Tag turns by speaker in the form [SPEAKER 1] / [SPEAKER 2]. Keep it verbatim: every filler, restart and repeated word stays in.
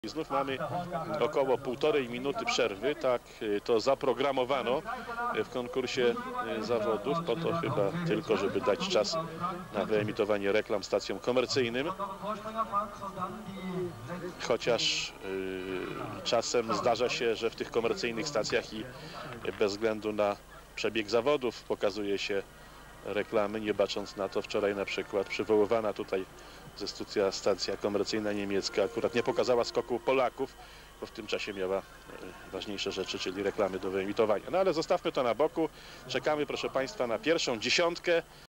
[SPEAKER 1] Znów mamy około półtorej minuty przerwy, tak to zaprogramowano w konkursie zawodów, po to chyba tylko, żeby dać czas na wyemitowanie reklam stacjom komercyjnym. Chociaż yy, czasem zdarza się, że w tych komercyjnych stacjach i bez względu na przebieg zawodów pokazuje się reklamy, nie bacząc na to. Wczoraj na przykład przywoływana tutaj ze studia stacja komercyjna niemiecka akurat nie pokazała skoku Polaków, bo w tym czasie miała ważniejsze rzeczy, czyli reklamy do wyemitowania. No ale zostawmy to na boku. Czekamy, proszę Państwa, na pierwszą dziesiątkę.